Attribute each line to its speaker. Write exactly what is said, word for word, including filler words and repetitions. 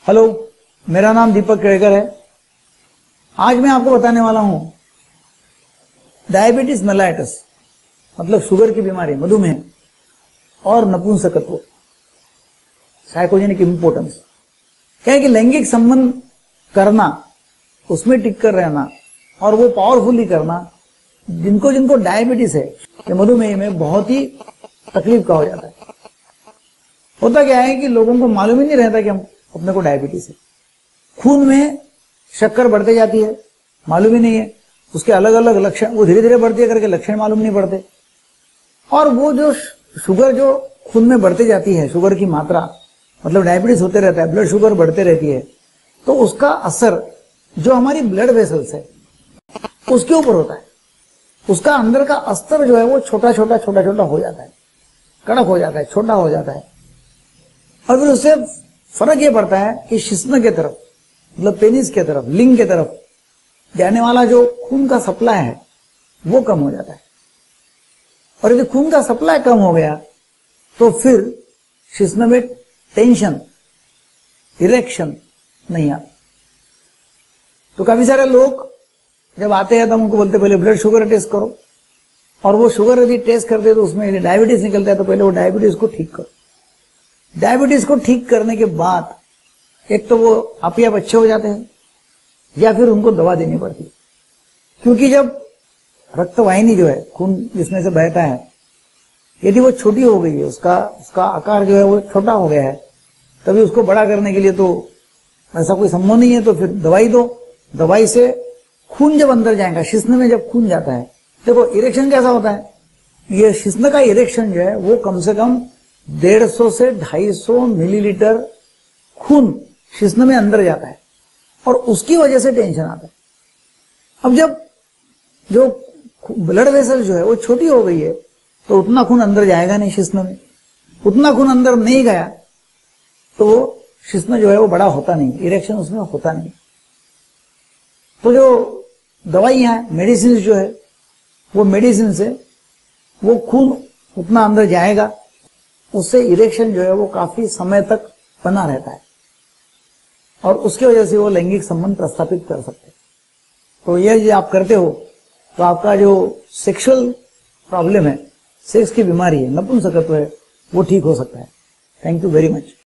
Speaker 1: Hello, मेरा नाम दीपक केड़कर है। आज मैं आपको बताने वाला हूं डायबिटीज मेलाइटस मतलब शुगर की बीमारी, मधुमेह और नपुंसकत्व, साइकोजेनिक इंपोर्टेंस। क्या है कि लैंगिक संबंध करना, उसमें टिक कर रहना और वो पावरफुली करना, जिनको जिनको डायबिटीज है या मधुमेह में बहुत ही तकलीफ का हो जाता है। होता क्या है कि लोगों को मालूम ही नहीं रहता कि हम अपने को डायबिटीज है। खून में शक्कर बढ़ते जाती है, मालूम ही नहीं है। उसके अलग अलग लक्षण, वो धीरे धीरे बढ़ती है करके लक्षण मालूम नहीं पड़ते। और वो जो शुगर जो खून में बढ़ती जाती है, शुगर की मात्रा, मतलब डायबिटीज होते रहता है, ब्लड शुगर बढ़ते रहती है, तो उसका असर जो हमारी ब्लड वेसल्स है उसके ऊपर होता है। उसका अंदर का अस्तर जो है वो छोटा छोटा छोटा छोटा हो जाता है, कड़क हो जाता है, छोटा हो जाता है। और फिर उससे फर्क ये पड़ता है कि शिश्न के तरफ, मतलब पेनिस के तरफ, लिंग के तरफ जाने वाला जो खून का सप्लाई है वो कम हो जाता है। और यदि खून का सप्लाई कम हो गया तो फिर शिश्न में टेंशन, इरेक्शन नहीं आता। तो काफी सारे लोग जब आते हैं तो हम उनको बोलते पहले ब्लड शुगर टेस्ट करो, और वो शुगर यदि टेस्ट करते तो उसमें यदि डायबिटीज निकलता है तो पहले वो डायबिटीज को ठीक करो। डायबिटीज को ठीक करने के बाद एक तो वो आप ही आप अच्छे हो जाते हैं, या फिर उनको दवा देनी पड़ती है। क्योंकि जब रक्तवाहिनी जो है, खून जिसमें से बहता है, यदि वो छोटी हो गई है, उसका उसका आकार जो है वो छोटा हो गया है, तभी उसको बड़ा करने के लिए तो ऐसा कोई संभव नहीं है। तो फिर दवाई दो। दवाई से खून जब अंदर जाएगा, शिश्न में जब खून जाता है, देखो इरेक्शन कैसा होता है, ये शिश्न का इरेक्शन जो है वो कम से कम डेढ़ सौ से ढाई सौ मिलीलीटर खून शिश्न में अंदर जाता है, और उसकी वजह से टेंशन आता है। अब जब जो ब्लड वेसल जो है वो छोटी हो गई है तो उतना खून अंदर जाएगा नहीं शिश्न में। उतना खून अंदर नहीं गया तो शिश्न जो है वो बड़ा होता नहीं, इरेक्शन उसमें होता नहीं। तो जो दवाइयां हैं, मेडिसिन जो है, वो मेडिसिन से वो खून उतना अंदर जाएगा, उससे इरेक्शन जो है वो काफी समय तक बना रहता है, और उसकी वजह से वो लैंगिक संबंध प्रस्थापित कर सकते हैं। तो ये जो आप करते हो तो आपका जो सेक्सुअल प्रॉब्लम है, सेक्स की बीमारी है, नपुंसकत्व है, वो ठीक हो सकता है। Thank you very much.